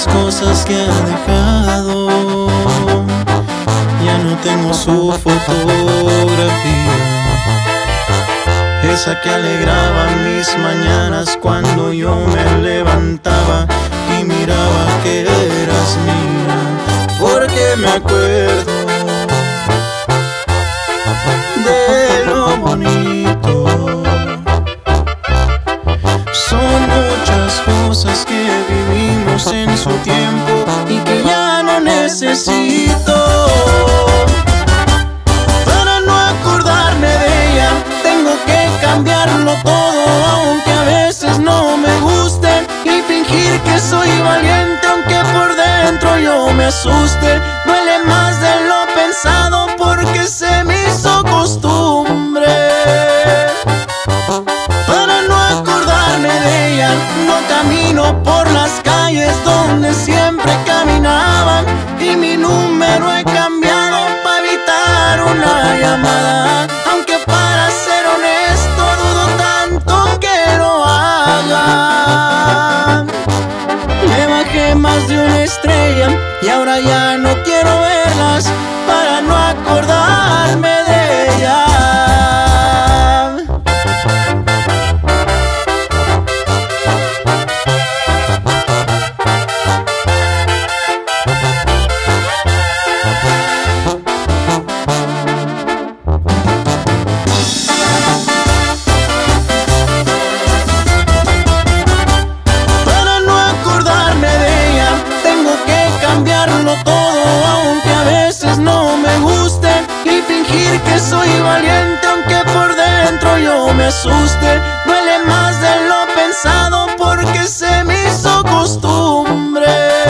muchas cosas que ha dejado. Ya no tengo su fotografía, esa que alegraba mis mañanas cuando yo me levantaba y miraba que eras mía. Porque me acuerdo de lo bonito. Son muchas cosas que vivimos en su tiempo y que ya no necesito. Para no acordarme de ella tengo que cambiarlo todo, aunque a veces no me guste, y fingir que soy valiente aunque por dentro yo me asuste. Duele más de lo pensado porque se me hizo costumbre. Para no acordarme de ella no camino por las calles donde siempre caminaban, y mi número he cambiado para evitar una llamada. Aunque para ser honesto dudo tanto que lo haga. Me bajé más de una estrella y ahora ya no quiero verlas para no acordarme de ella. Para no acordarme de ella tengo que cambiarlo todo, aunque a veces no me guste, y fingir que soy valiente aunque por dentro yo me asuste. Duele más de lo pensado porque se me hizo costumbre.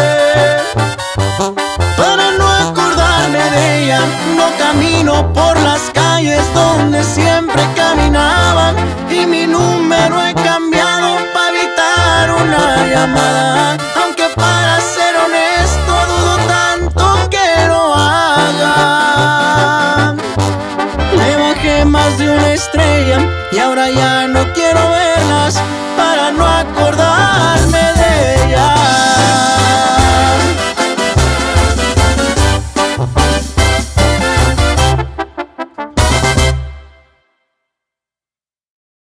Para no acordarme de ella no camino por las calles donde siempre caminaban, y mi número he cambiado para evitar una llamada. Aunque para ser honesto dudo tanto que lo haga. Me bajé más de una estrella y ahora ya no quiero verlas para no acordarme